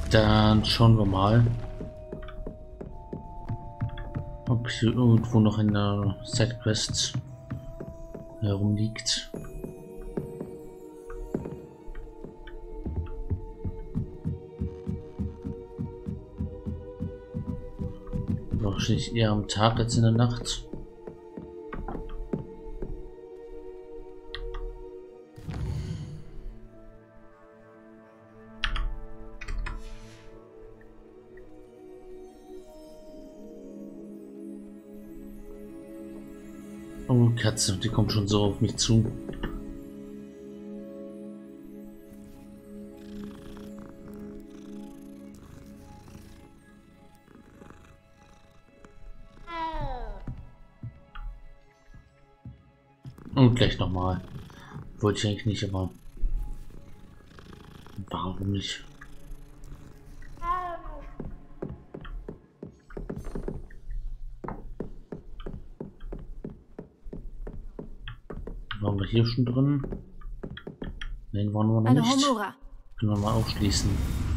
Dann schauen wir mal, ob hier irgendwo noch in der Sidequest herumliegt. Wahrscheinlich eher am Tag als in der Nacht. Oh, Katze, die kommt schon so auf mich zu. Und gleich nochmal. Wollte ich eigentlich nicht, aber warum nicht? Waren wir hier schon drin? Nein, waren wir noch Hallo, nicht. Homura. Können wir mal aufschließen.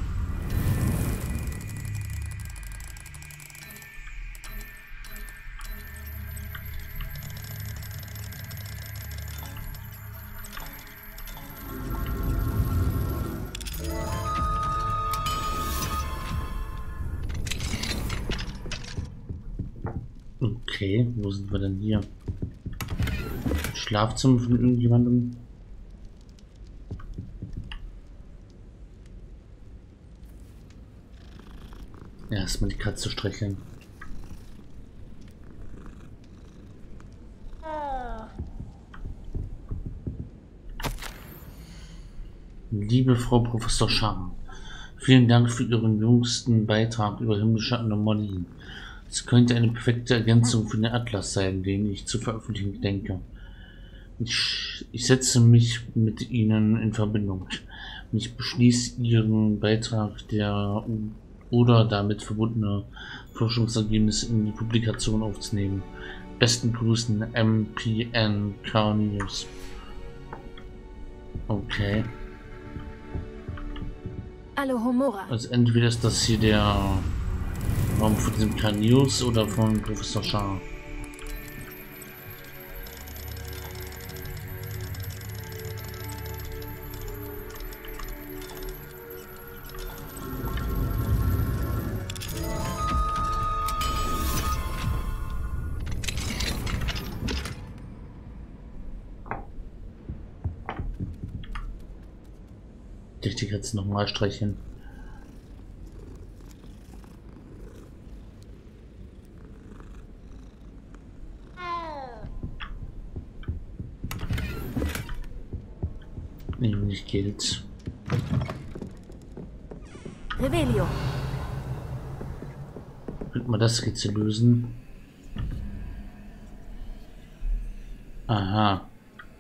Okay, wo sind wir denn hier? Schlafzimmer von irgendjemandem? Ja, erstmal die Katze streicheln. Liebe Frau Professor Scham, vielen Dank für Ihren jüngsten Beitrag über himmlische Anomalien. Es könnte eine perfekte Ergänzung für den Atlas sein, den ich zu veröffentlichen denke. Ich setze mich mit Ihnen in Verbindung. Ich beschließe Ihren Beitrag oder damit verbundene Forschungsergebnisse in die Publikation aufzunehmen. Besten Grüßen, MPN Carnius. Okay. Hallo, Homura. Also entweder ist das hier der Raum von diesem Carnius oder von Professor Shah. Ich jetzt nochmal streicheln. Nämlich Geld. Revelio. Könnte man das Rätsel lösen? Aha.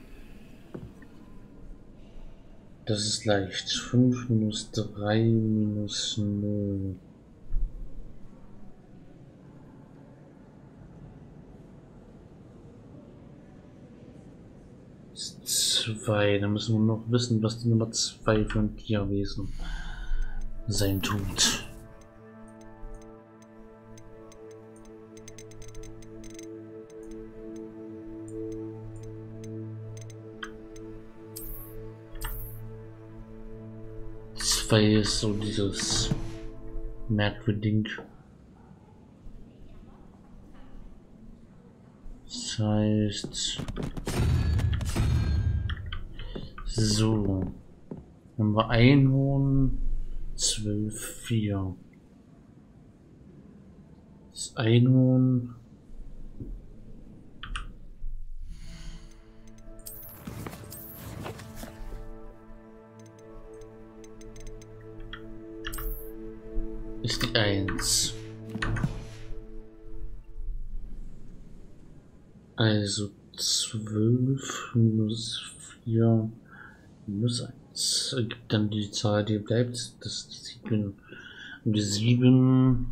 Das ist leicht. 5 minus 3 minus 0. Das ist 2. Da müssen wir noch wissen, was die Nummer 2 für ein Tierwesen sein tut. Ist so dieses merkwürdige. Das heißt, so haben wir Einhorn 12,4. Das Einhorn ist die 1. Also 12 minus 4 minus 1 ergibt dann die Zahl, die bleibt. Das ist die 7. Und die 7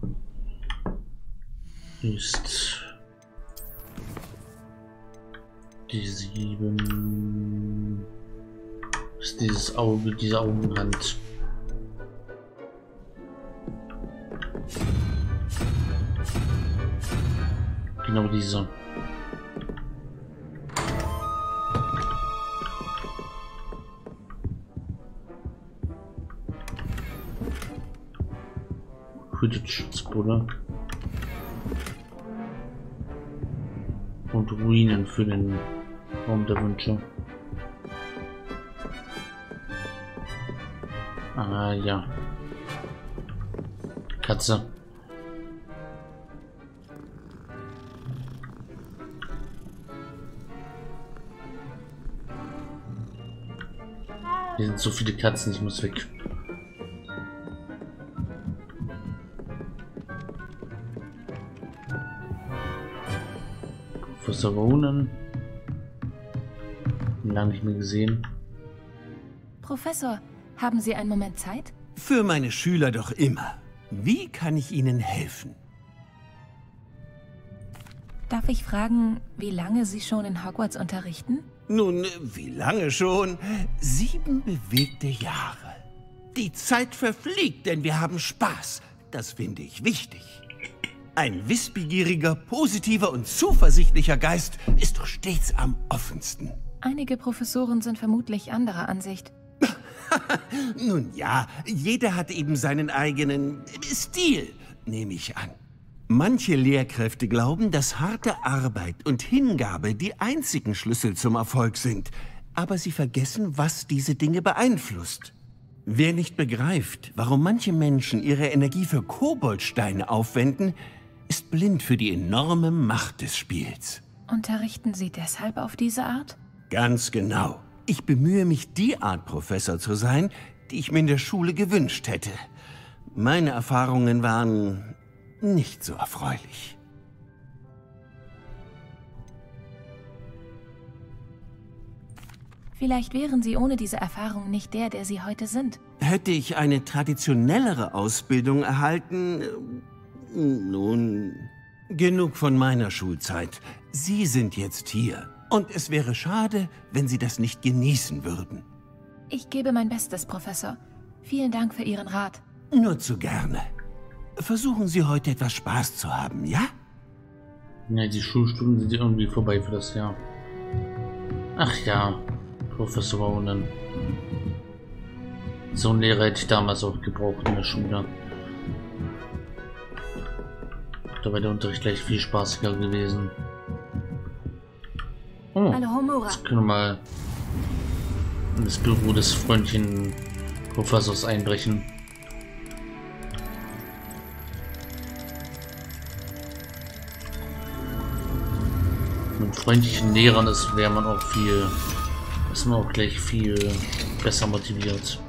ist dieses Auge, diese Augenhand. Genau diese. Quidditch-Schutzbude. Und Ruinen für den Raum der Wünsche. Ah ja. Katze. Hier sind so viele Katzen, ich muss weg. Professor Ronen. Lange nicht mehr gesehen. Professor, haben Sie einen Moment Zeit? Für meine Schüler doch immer. Wie kann ich Ihnen helfen? Darf ich fragen, wie lange Sie schon in Hogwarts unterrichten? Nun, wie lange schon? 7 bewegte Jahre. Die Zeit verfliegt, denn wir haben Spaß. Das finde ich wichtig. Ein wissbegieriger, positiver und zuversichtlicher Geist ist doch stets am offensten. Einige Professoren sind vermutlich anderer Ansicht. Nun ja, jeder hat eben seinen eigenen Stil, nehme ich an. Manche Lehrkräfte glauben, dass harte Arbeit und Hingabe die einzigen Schlüssel zum Erfolg sind. Aber sie vergessen, was diese Dinge beeinflusst. Wer nicht begreift, warum manche Menschen ihre Energie für Koboldsteine aufwenden, ist blind für die enorme Macht des Spiels. Unterrichten Sie deshalb auf diese Art? Ganz genau. Ich bemühe mich, die Art Professor zu sein, die ich mir in der Schule gewünscht hätte. Meine Erfahrungen waren nicht so erfreulich. Vielleicht wären Sie ohne diese Erfahrung nicht der Sie heute sind. Hätte ich eine traditionellere Ausbildung erhalten... Nun, genug von meiner Schulzeit. Sie sind jetzt hier. Und es wäre schade, wenn Sie das nicht genießen würden. Ich gebe mein Bestes, Professor. Vielen Dank für Ihren Rat. Nur zu gerne. Versuchen Sie heute etwas Spaß zu haben, ja? Ja, die Schulstunden sind irgendwie vorbei für das Jahr. Ach ja, Professor Ronen. So einen Lehrer hätte ich damals auch gebraucht in der Schule. Da wäre der Unterricht gleich viel spaßiger gewesen. Oh, Hallo, Homura. jetzt können wir mal in das Büro des freundlichen Professors einbrechen. Mit freundlichen Lehrern ist man auch gleich viel besser motiviert.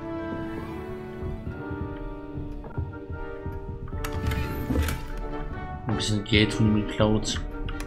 Ein bisschen Geld von ihm geklaut.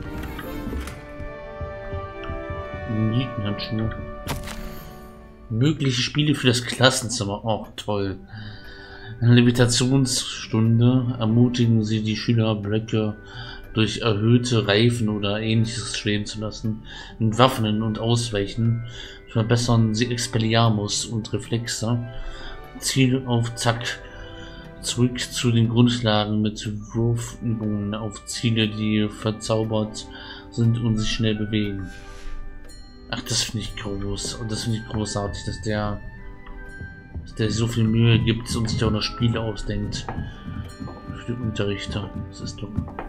Nietenhandschuhe. Mögliche Spiele für das Klassenzimmer. Auch toll. Eine Levitationsstunde ermutigen Sie die Schüler, Blöcke durch erhöhte Reifen oder ähnliches schweben zu lassen. Entwaffnen und ausweichen. Verbessern Sie Expelliarmus und Reflexe. Ziel auf Zack. Zurück zu den Grundlagen mit Wurfübungen auf Ziele, die verzaubert sind und sich schnell bewegen. Ach, das finde ich groß. Und das finde ich großartig, dass der so viel Mühe gibt und sich auch noch Spiele ausdenkt. Für die Unterrichter. Das ist doch.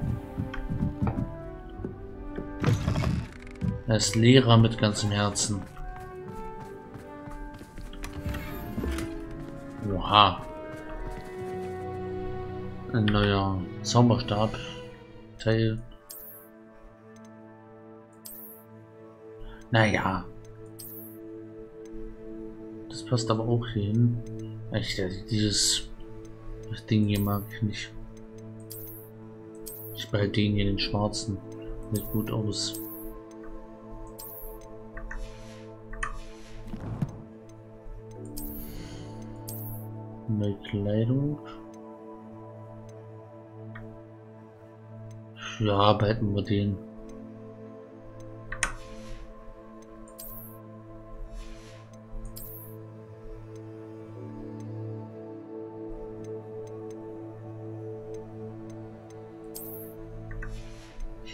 Er ist Lehrer mit ganzem Herzen. Oha. Ein neuer Zauberstab. Teil. Naja. Das passt aber auch hier hin. Echt, das Ding hier mag ich nicht. Ich behalte den hier, den schwarzen. Sieht gut aus. Neue Kleidung. Ja, behalten wir den.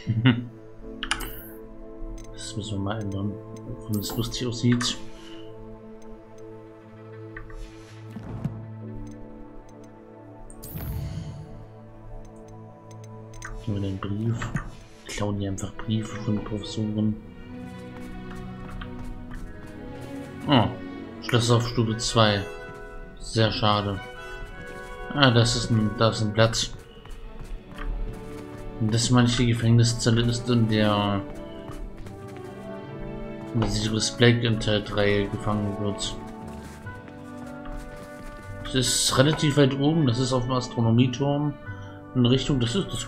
Das müssen wir mal ändern, wenn es lustig aussieht. Nehmen wir den Brief. Klauen hier einfach Briefe von Professoren. Oh, Schloss auf Stufe 2. Sehr schade. Ah, das ist ein Blatt. Das manche Gefängniszelle ist, in der Sirius Black in Teil 3 gefangen wird. Es ist relativ weit oben, das ist auf dem Astronomieturm. In Richtung, das ist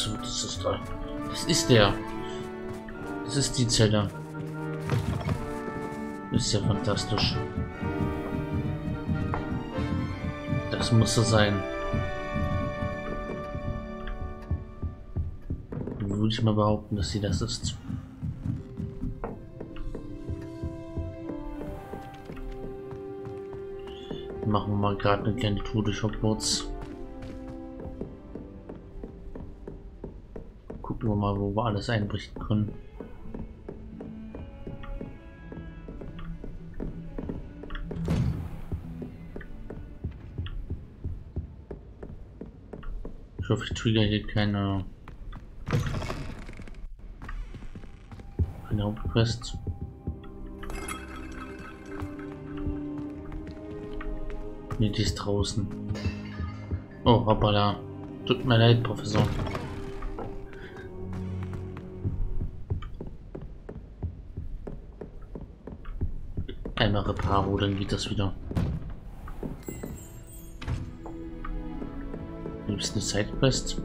die Zelle. Ist ja fantastisch. Das muss so sein. Dann würde ich mal behaupten, dass sie das ist. Machen wir mal gerade eine kleine Tour durch Hogwarts. Gucken wir mal, wo wir alles einrichten können. Ich hoffe, ich trigger hier keine Hauptquest. Nee, die ist draußen. Oh, hoppala. Tut mir leid, Professor. Einmal Reparo, dann geht das wieder. Gibt es eine Sidequest?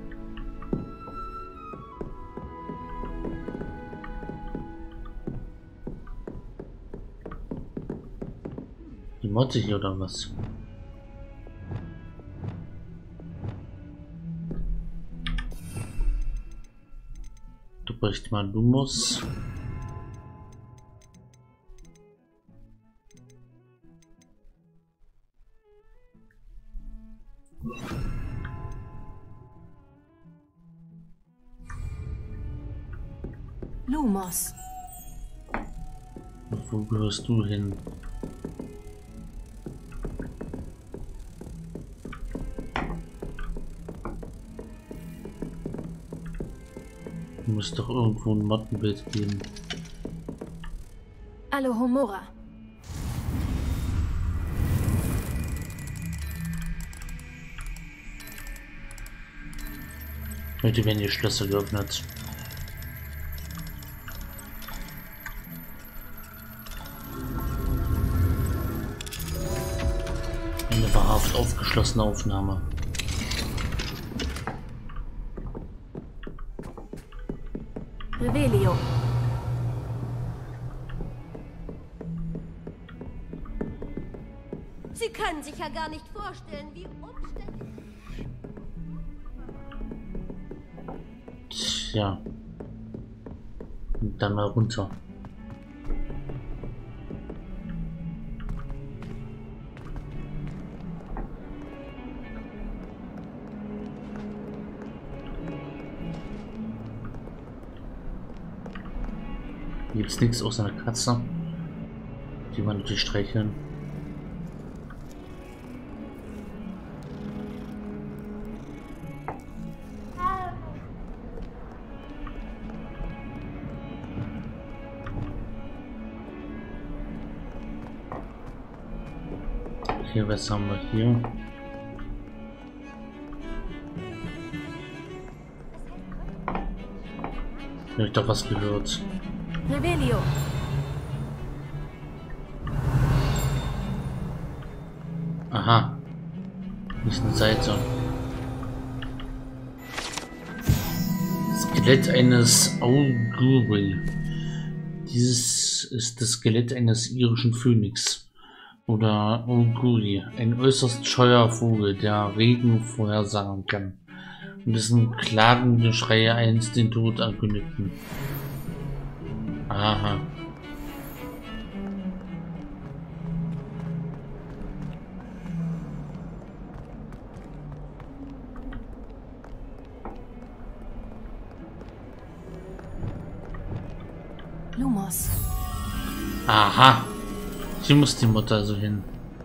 Die Motte hier oder was? Du bräuchst mal Lumos. Lumos. Wo gehörst du hin? Muss doch irgendwo ein Mottenbild geben. Alohomora. Heute werden die Schlösser geöffnet. Eine wahrhaft aufgeschlossene Aufnahme. Revelio. Sie können sich ja gar nicht vorstellen, wie umständlich. Tja. Und dann mal runter. Hier gibt's nichts außer einer Katze, die man natürlich streicheln. Okay, was haben wir hier? Habe ich doch was gehört. Revelio. Aha. Nicht eine Seite. Skelett eines Auguri. Dieses ist das Skelett eines irischen Phönix. Oder Auguri. Ein äußerst scheuer Vogel, der Regen vorhersagen kann. Und dessen klagende Schreie einst den Tod ankündigten. Aha. Lumos. Aha. Hier muss die Mutter also hin.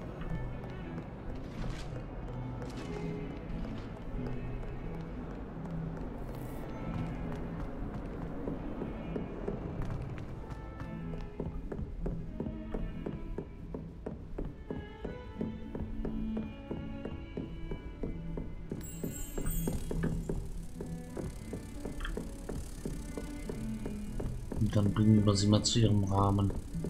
Und dann bringen wir sie mal zu ihrem Rahmen.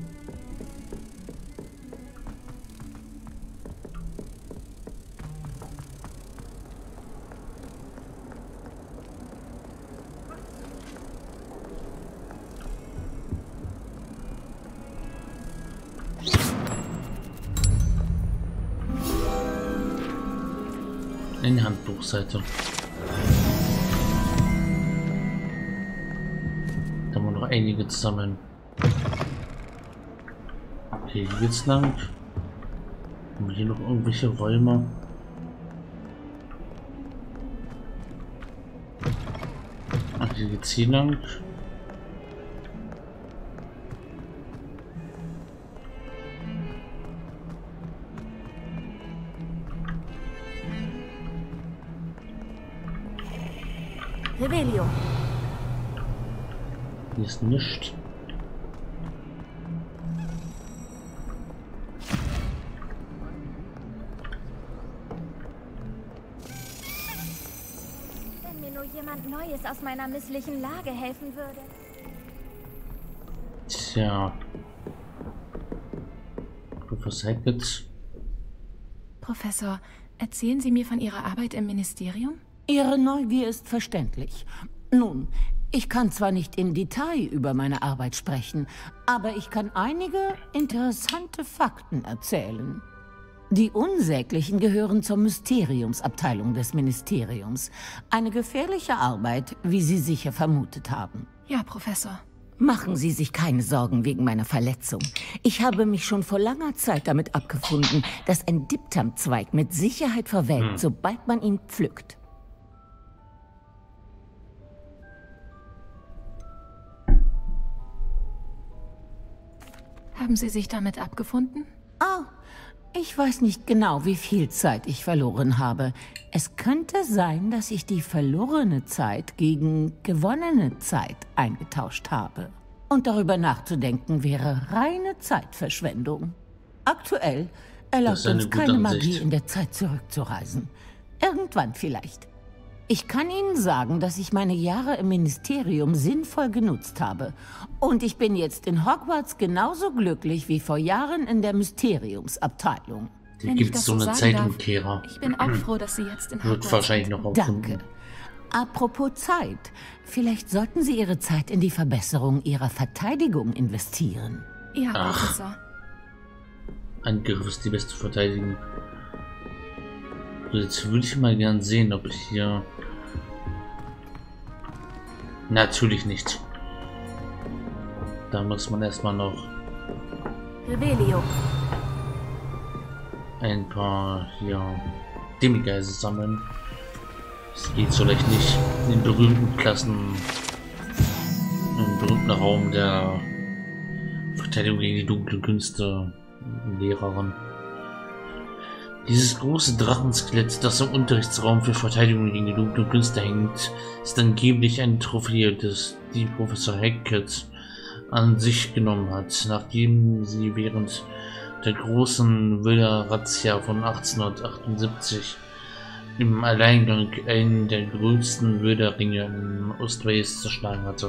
In die Handbuchseite. Da haben wir noch einige zu sammeln. Okay, hier geht's lang. Haben wir hier noch irgendwelche Räume? Ach, hier geht's hier lang. Rebellion. Hier ist nichts. Wenn mir nur jemand Neues aus meiner misslichen Lage helfen würde. Tja. Professor Hackett. Professor, erzählen Sie mir von Ihrer Arbeit im Ministerium? Ihre Neugier ist verständlich. Nun, ich kann zwar nicht im Detail über meine Arbeit sprechen, aber ich kann einige interessante Fakten erzählen. Die Unsäglichen gehören zur Mysteriumsabteilung des Ministeriums. Eine gefährliche Arbeit, wie Sie sicher vermutet haben. Ja, Professor. Machen Sie sich keine Sorgen wegen meiner Verletzung. Ich habe mich schon vor langer Zeit damit abgefunden, dass ein Diptamzweig mit Sicherheit verwelkt, sobald man ihn pflückt. Haben Sie sich damit abgefunden? Oh, ich weiß nicht genau, wie viel Zeit ich verloren habe. Es könnte sein, dass ich die verlorene Zeit gegen gewonnene Zeit eingetauscht habe. Und darüber nachzudenken wäre reine Zeitverschwendung. Aktuell erlaubt uns keine Magie, in der Zeit zurückzureisen. Irgendwann vielleicht. Ich kann Ihnen sagen, dass ich meine Jahre im Ministerium sinnvoll genutzt habe. Und ich bin jetzt in Hogwarts genauso glücklich wie vor Jahren in der Mysteriumsabteilung. Hier gibt es so eine Zeitumkehrer. Ich bin auch froh, dass Sie jetzt in Wird Hogwarts wahrscheinlich noch aufgefunden. Danke. Apropos Zeit. Vielleicht sollten Sie Ihre Zeit in die Verbesserung Ihrer Verteidigung investieren. Ja, Ach. Professor. Angriff ist die beste Verteidigung. So, jetzt würde ich mal gern sehen, ob ich hier... Natürlich nicht. Da muss man erstmal noch Rebellion. ein paar hier Demigeise sammeln. Das geht so leicht nicht. In den berühmten Klassen, im berühmten Raum der Verteidigung gegen die dunklen Künste, Lehrerin. Dieses große Drachenskelett, das im Unterrichtsraum für Verteidigung gegen die dunklen Künste hängt, ist angeblich eine Trophäe, die Professor Hackett an sich genommen hat, nachdem sie während der großen Wilder-Razzia von 1878 im Alleingang einen der größten Wilderringe in Ostwales zerschlagen hatte.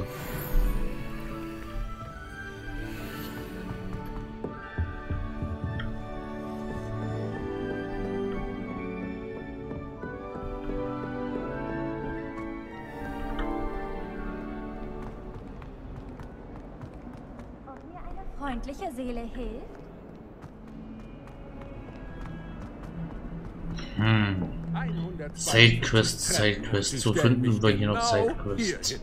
Ob mir eine freundliche Seele hilft? Sidequest. So finden wir hier noch Sidequests.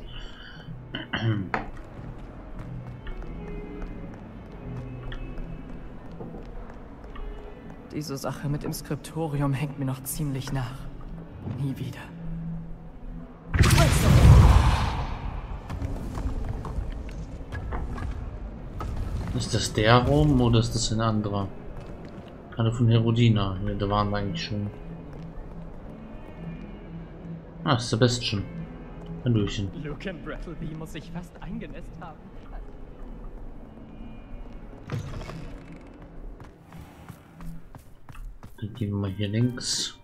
Diese Sache mit dem Skriptorium hängt mir noch ziemlich nach. Nie wieder. Ist das der Raum oder ist das ein anderer? Alle von Herodina. Ja, da waren wir eigentlich schon. Ah, Sebastian. Hallöchen. Lucan Brattleby muss sich fast eingenässt haben. Dann gehen wir mal hier links.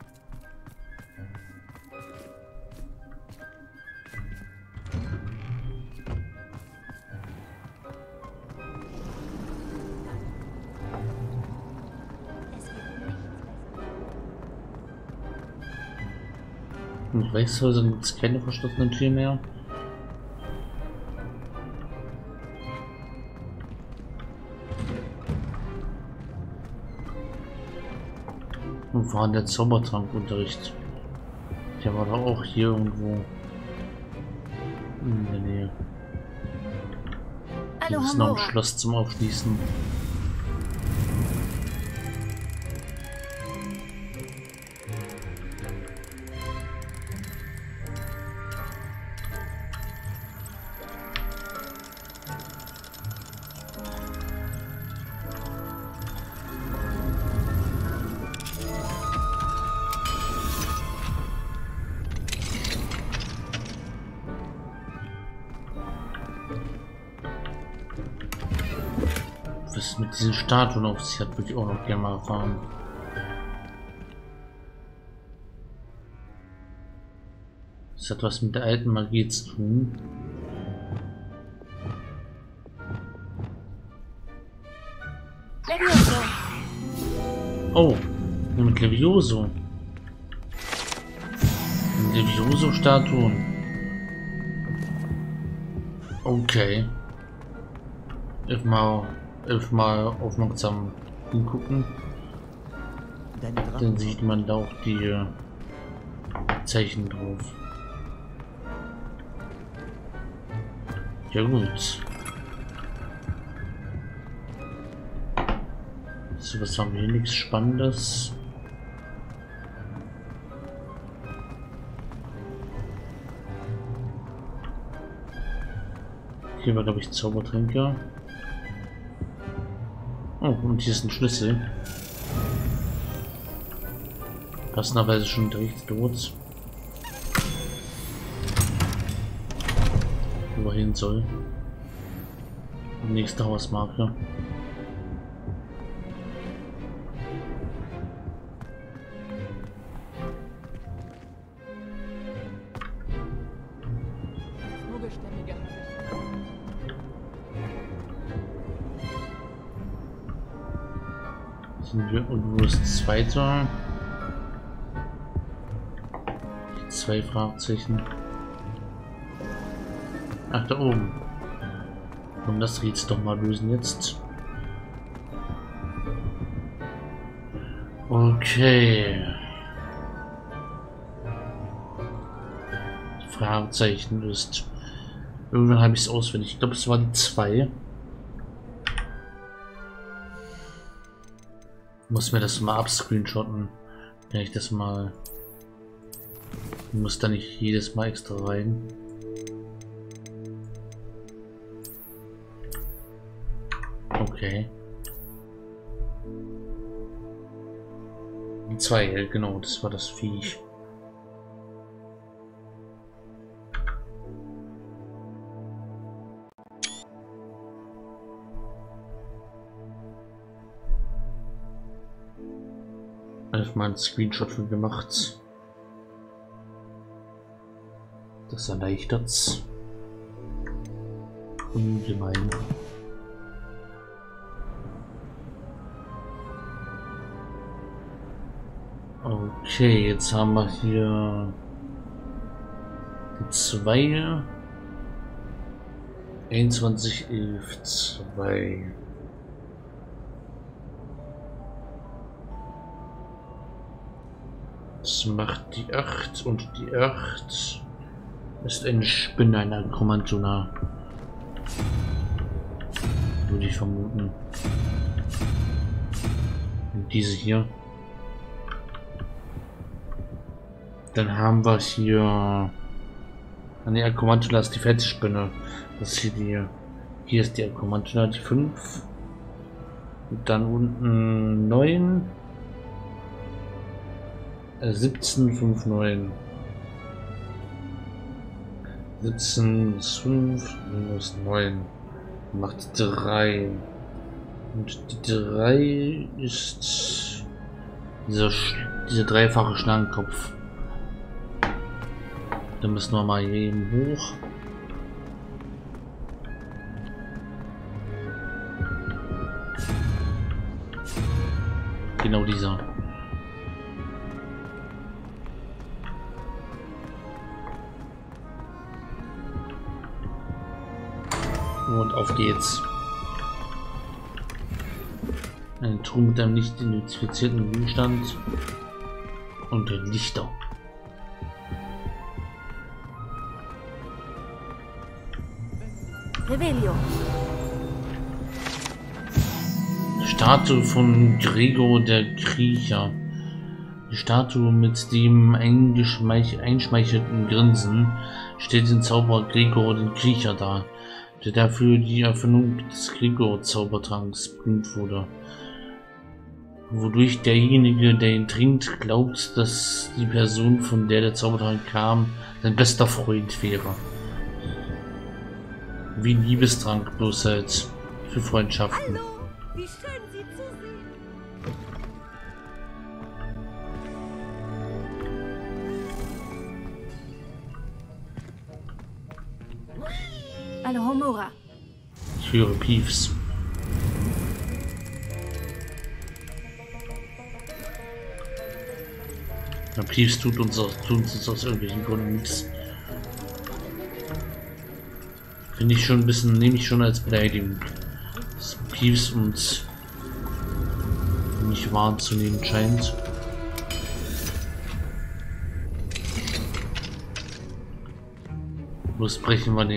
In Reichshäusern gibt es keine verschlossenen Türen mehr. Und war der Zaubertrankunterricht? Der war doch auch hier irgendwo in der Nähe. Hallo, Hier ist noch ein Hamura. Schloss zum Aufschließen. Was es mit diesen Statuen auf sich hat, würde ich auch noch gerne mal erfahren. Das hat was mit der alten Magie zu tun. Levioso. Oh, mit Levioso. Levioso-Statuen. Okay. Elfmal aufmerksam hingucken. Dann sieht man da auch die Zeichen drauf. Ja gut. So, was haben wir hier? Nichts Spannendes. Hier war, glaube ich, Zaubertränke. Oh, und hier ist ein Schlüssel. Passenderweise schon direkt dort. Wo er hin soll. Nächste Hausmarke. Vogelstämmige. Sind wir, und wo ist das zweite? Zwei Fragezeichen. Ach, da oben. Und das Rätsel doch mal lösen jetzt. Okay. Fragezeichen ist. Irgendwann habe ich es auswendig. Ich glaube, es waren 2. Muss mir das mal abscreenshotten, wenn ich das mal. Ich muss da nicht jedes Mal extra rein. Okay. 2, genau, das war das Viech. Einfach mal einen Screenshot von gemacht. Das erleichtert's. Ungemein. Okay, jetzt haben wir hier die 2. 21, 11, 2. Das macht die 8 und die 8 ist eine Spinne, ein Akromantula. Würde ich vermuten. Und diese hier. Dann haben wir hier. An die Akromantula ist die Fettspinne. Das ist hier die Hier ist die Kommando, die 5. Und dann unten 9. 17, 5, 9. 17 ist 5 minus 9. Macht 3. Und die 3 ist dieser dreifache Schlangenkopf. Da müssen wir mal hier eben hoch. Genau dieser. Und auf geht's. Eine Truhe mit einem nicht identifizierten Gegenstand und Lichter. Revelio. Statue von Gregor der Kriecher. Die Statue mit dem einschmeichelnden Grinsen stellt den Zauberer Gregor den Kriecher dar, der dafür die Erfindung des Gregor-Zaubertranks berühmt wurde. Wodurch derjenige, der ihn trinkt, glaubt, dass die Person, von der der Zaubertrank kam, sein bester Freund wäre. Wie ein Liebestrank, bloß halt für Freundschaften. Hallo, wie schön Sie zu sehen. Alohomora. Ich höre Piefs. Ja, Piefs tut uns aus irgendwelchen Gründen nichts. Finde ich schon ein bisschen, nehme ich schon als Beleidigung. Dass Piefs uns nicht wahrzunehmen scheint. Los brechen wir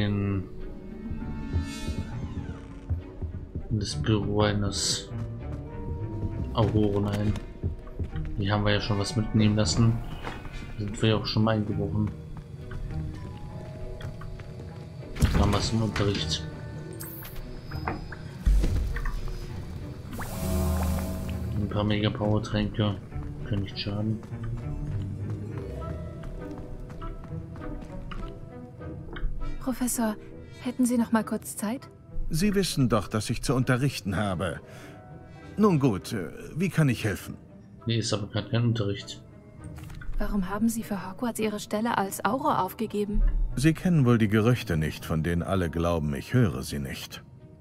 das Büro eines Auroren ein. Hier haben wir ja schon was mitnehmen lassen. Da sind wir ja auch schon mal eingebrochen. Damals im Unterricht. Ein paar Mega Power Tränke können nicht schaden. Professor, hätten Sie noch mal kurz Zeit? Sie wissen doch, dass ich zu unterrichten habe. Nun gut, wie kann ich helfen? Nee, ist aber gerade kein Unterricht. Warum haben Sie für Hogwarts Ihre Stelle als Auror aufgegeben? Sie kennen wohl die Gerüchte nicht, von denen alle glauben, ich höre sie nicht.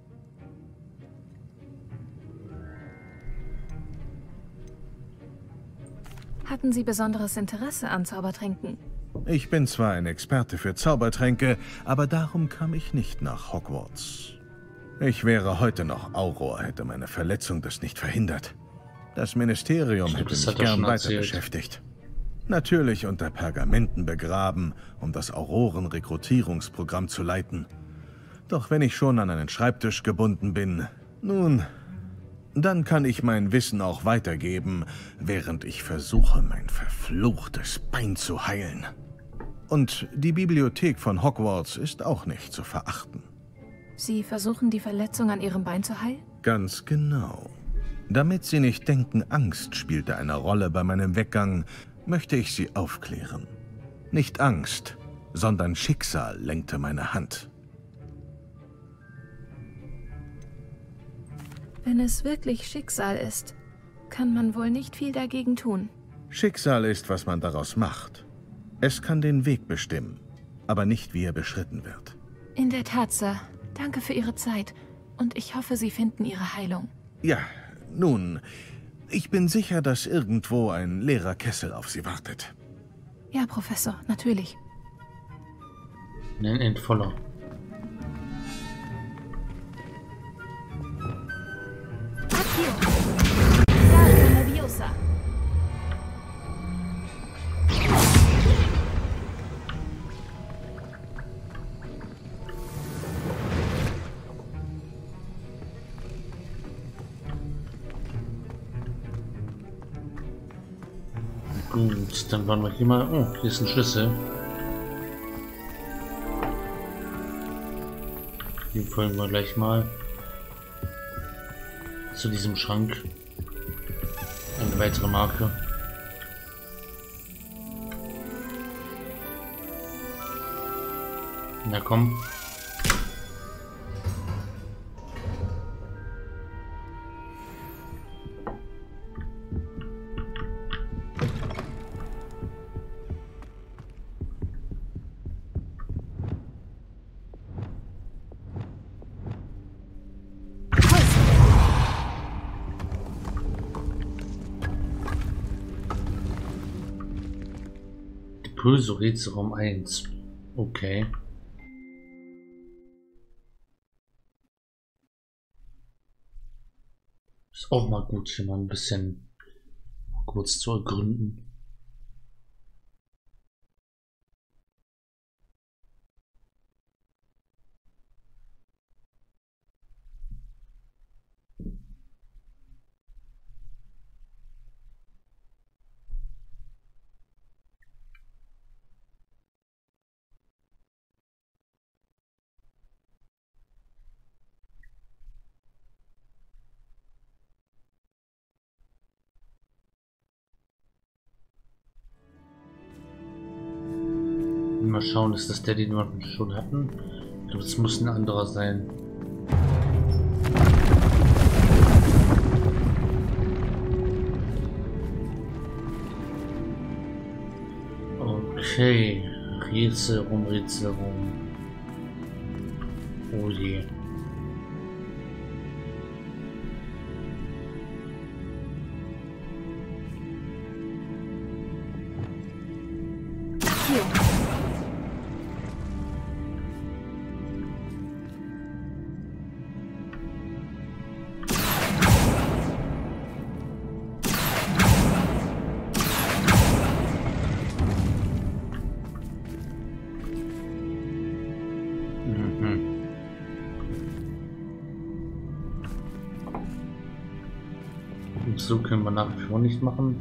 Hatten Sie besonderes Interesse an Zaubertränken? Ich bin zwar ein Experte für Zaubertränke, aber darum kam ich nicht nach Hogwarts. Ich wäre heute noch Auror, hätte meine Verletzung das nicht verhindert. Das Ministerium hätte mich gern weiter beschäftigt. Natürlich unter Pergamenten begraben, um das Auroren-Rekrutierungsprogramm zu leiten. Doch wenn ich schon an einen Schreibtisch gebunden bin, nun, dann kann ich mein Wissen auch weitergeben, während ich versuche, mein verfluchtes Bein zu heilen. Und die Bibliothek von Hogwarts ist auch nicht zu verachten. Sie versuchen, die Verletzung an Ihrem Bein zu heilen? Ganz genau. Damit Sie nicht denken, Angst spielte eine Rolle bei meinem Weggang, möchte ich Sie aufklären. Nicht Angst, sondern Schicksal lenkte meine Hand. Wenn es wirklich Schicksal ist, kann man wohl nicht viel dagegen tun. Schicksal ist, was man daraus macht. Es kann den Weg bestimmen, aber nicht, wie er beschritten wird. In der Tat, Sir. Danke für Ihre Zeit und ich hoffe, Sie finden Ihre Heilung. Ja, nun, ich bin sicher, dass irgendwo ein leerer Kessel auf Sie wartet. Ja, Professor, natürlich. Ein voller. Gut, dann waren wir hier mal. Oh, hier ist ein Schlüssel. Den folgen wir gleich mal zu diesem Schrank. Eine weitere Marke. Na komm. Impulso Rätselraum 1. Okay. Ist auch mal gut, hier mal ein bisschen kurz zu ergründen. Mal schauen, ist das der, den wir schon hatten? Ich glaube, es muss ein anderer sein. Okay. Rätselraum, Rätselraum. Oh je. So können wir nach wie vor nicht machen.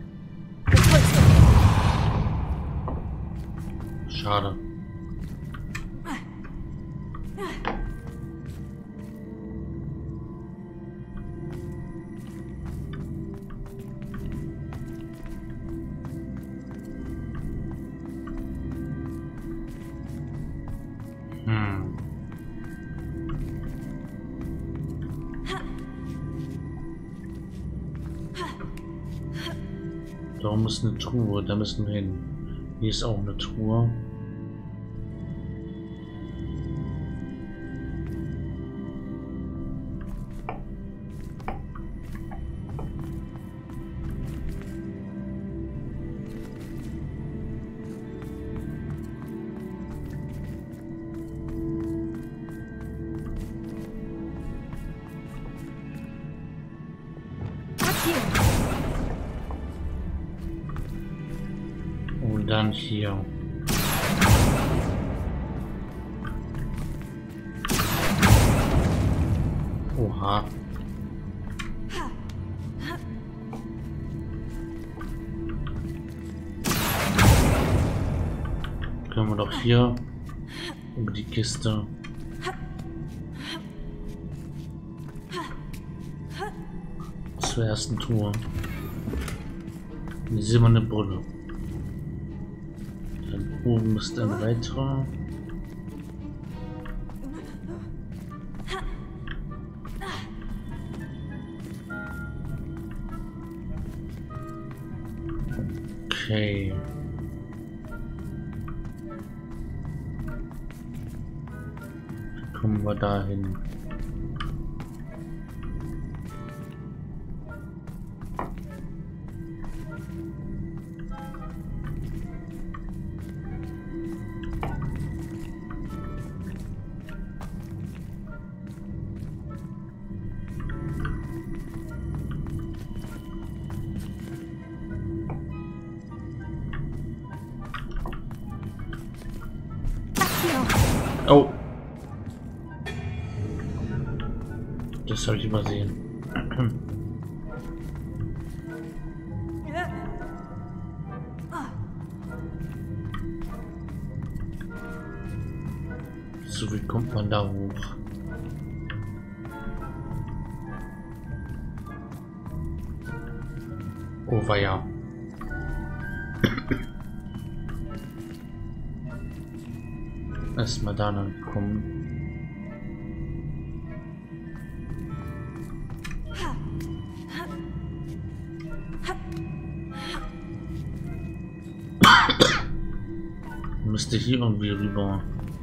Schade. Da muss eine Truhe, da müssen wir hin. Hier ist auch eine Truhe. Und dann hier. Oha. Können wir doch hier über die Kiste. Zur ersten Tour. Eine silberne Brille. Dann oben ist ein weiterer. Okay. Kommen wir dahin. Oh. Das habe ich übersehen. So, wie kommt man da hoch? Oh, weia. Erstmal da lang kommen. Müsste hier irgendwie rüber.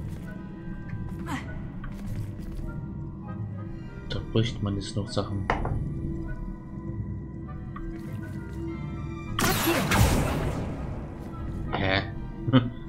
Da bräuchte man jetzt noch Sachen. Hä?